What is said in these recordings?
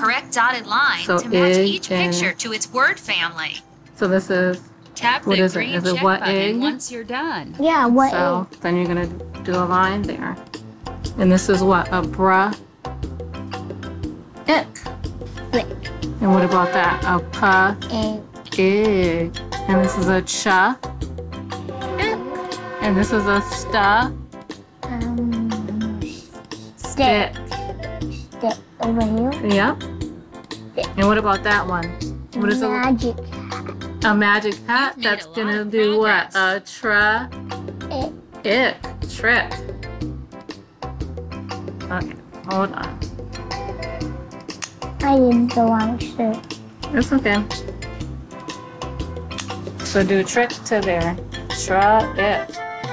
correct dotted line So to match egg each and- picture to its word family. So this is, Tap what the is it? green Is it check what button egg? once you're done. Yeah, what so then you're gonna do a line there. And this is what? A bruh. Ick. Lick. And what about that? A puh. egg? Egg. And this is a cha. And this is a sta. Stick. Stick. Stick over here. Yep. And what about that one? What is Magic. a magic hat? You've made That's a lot gonna of do what? progress. A tra. Ick. Ick. Trick. Okay, hold on. I did the wrong shirt. It's okay. So do trick to there. Tra it.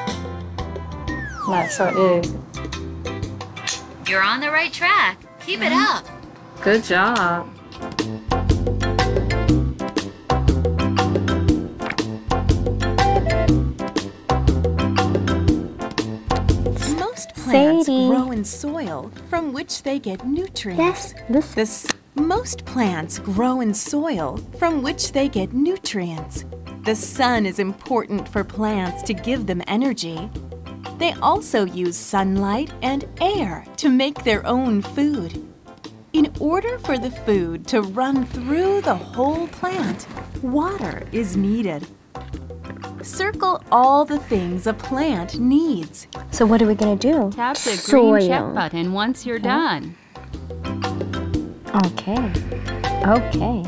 Not tra egg. You're on the right track. Keep it up. Good job. Most plants Sadie. grow in soil from which they get nutrients. This. Most plants grow in soil from which they get nutrients. The sun is important for plants to give them energy. They also use sunlight and air to make their own food. In order for the food to run through the whole plant, water is needed. Circle all the things a plant needs. So what are we gonna do? Tap the Soil. green check button once you're done. Okay. Okay.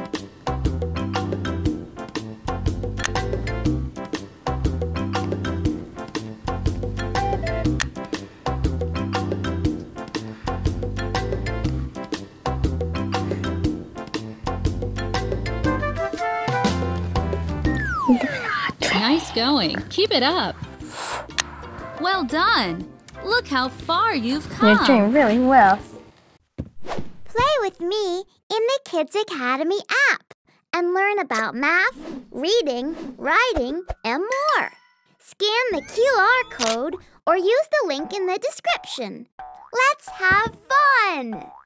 Nice going. Keep it up. Well done. Look how far you've You're come. doing really well. Play with me in the Kids Academy app and learn about math, reading, writing, and more. Scan the QR code or use the link in the description. Let's have fun!